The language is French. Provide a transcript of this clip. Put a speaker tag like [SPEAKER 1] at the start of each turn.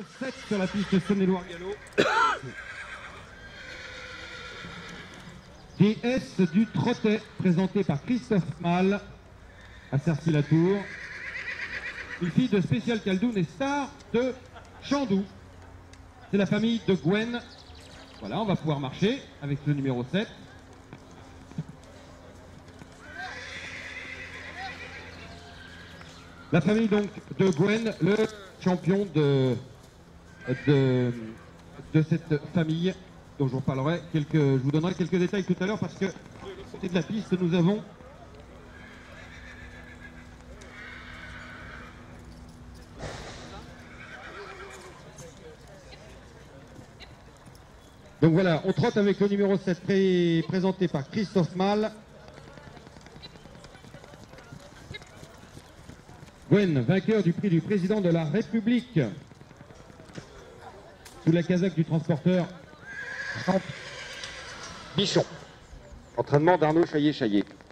[SPEAKER 1] 7 sur la piste Saône-et-Loire-Gallo. DS du Trottet, présenté par Christophe Mal à Cercy-la-Tour. Une fille de Spécial Caldoun et star de Chandou. C'est la famille de Gwen. Voilà, on va pouvoir marcher avec le numéro 7. La famille donc de Gwen, le champion de cette famille, dont je vous parlerai je vous donnerai quelques détails tout à l'heure parce que de l'autre côté de la piste nous avons donc voilà, on trotte avec le numéro 7 présenté par Christophe Mal. Gwen, vainqueur du prix du président de la République sous la casaque du transporteur Bichon. Entraînement d'Arnaud Chaillet-Chaillet.